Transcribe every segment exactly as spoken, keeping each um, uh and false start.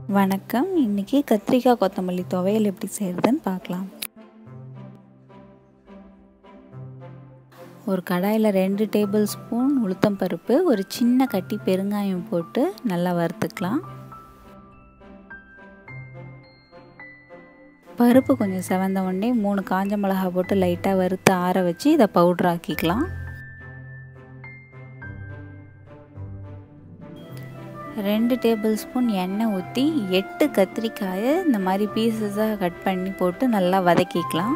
வணக்கம். இன்றைக்கி கத்திரிக்காய் கொத்தமல்லி துவையல் எப்படி செய்கிறதுன்னு பார்க்கலாம். ஒரு கடாயில் ரெண்டு டேபிள் ஸ்பூன் உளுத்தம் பருப்பு, ஒரு சின்ன கட்டி பெருங்காயம் போட்டு நல்லா வறுத்துக்கலாம். பருப்பு கொஞ்சம் செவந்த உடனே மூணு காஞ்ச மிளகாய் போட்டு லைட்டாக வறுத்து ஆற வச்சு இதை பவுடர் ஆக்கிக்கலாம். ரெண்டு டேபிள் ஸ்பூன் எண்ணெய் ஊற்றி எட்டு கத்திரிக்காயை இந்த மாதிரி பீசஸாக கட் பண்ணி போட்டு நல்லா வதக்கிக்கலாம்.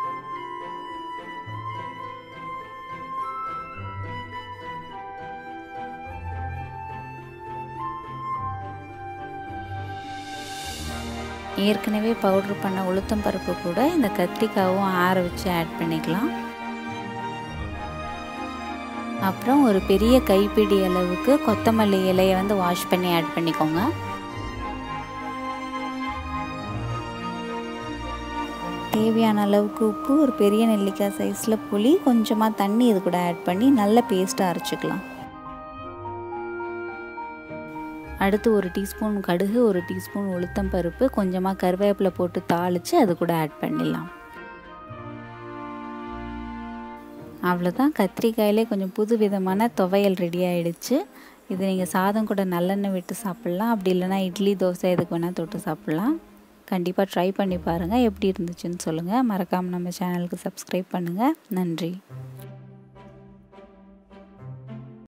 ஏற்கனவே பவுடர் பண்ண உளுத்தம் பருப்பு கூட இந்த கத்திரிக்காயும் ஆற வச்சு ஆட் பண்ணிக்கலாம். அப்புறம் ஒரு பெரிய கைப்பிடி அளவுக்கு கொத்தமல்லி இலையை வந்து வாஷ் பண்ணி ஆட் பண்ணிக்கோங்க. தேவையான அளவுக்கு உப்பு, ஒரு பெரிய நெல்லிக்காய் சைஸில் புளி, கொஞ்சமாக தண்ணி இது கூட ஆட் பண்ணி நல்ல பேஸ்ட்டாக அரைச்சிக்கலாம். அடுத்து ஒரு டீஸ்பூன் கடுகு, ஒரு டீஸ்பூன் உளுத்தம் பருப்பு, கொஞ்சமாக கருவேப்பிலை போட்டு தாளித்து அது கூட ஆட் பண்ணிடலாம். அவ்வளோதான், கத்திரிக்காயிலே கொஞ்சம் புது விதமான துவையல் ரெடி ஆகிடுச்சு. இது நீங்கள் சாதம் கூட நல்லெண்ணெய் விட்டு சாப்பிட்லாம், அப்படி இல்லைனா இட்லி தோசை எதுக்கு வேணால் தொட்டு சாப்பிட்லாம். கண்டிப்பாக ட்ரை பண்ணி பாருங்கள், எப்படி இருந்துச்சுன்னு சொல்லுங்கள். மறக்காமல் நம்ம சேனலுக்கு சப்ஸ்கிரைப் பண்ணுங்கள். நன்றி.